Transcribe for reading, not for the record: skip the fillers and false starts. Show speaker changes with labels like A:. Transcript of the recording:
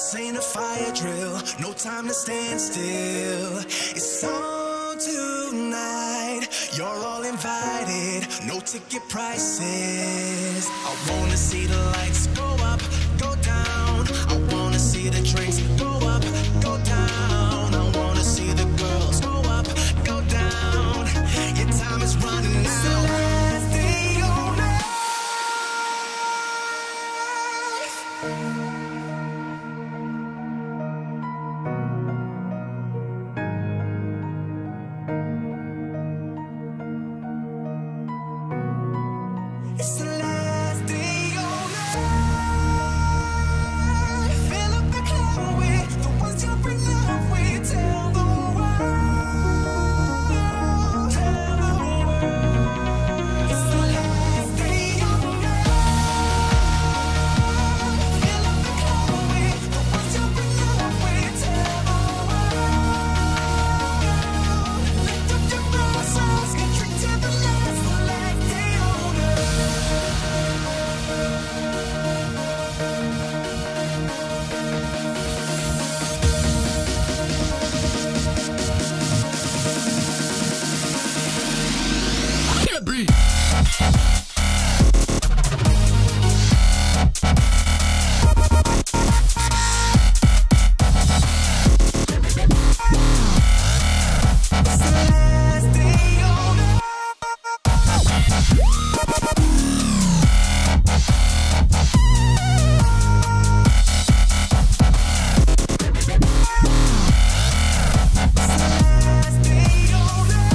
A: This ain't a fire drill, no time to stand still. It's on tonight, you're all invited, no ticket prices. I wanna see the lights go up, go down. I wanna see the drinks go up, go down. I wanna see the girls go up, go down. Your time is running out. So last day on earth. It's the last day on earth. Fill up the club with the ones you bring love with. Tell the world, tell the world. It's the last day on earth. Fill up the club with the ones you bring love with. Tell the world. Lift up your muscles, get drink to the last day on earth.
B: Can't be.
A: It's the last day on earth. Last day on earth.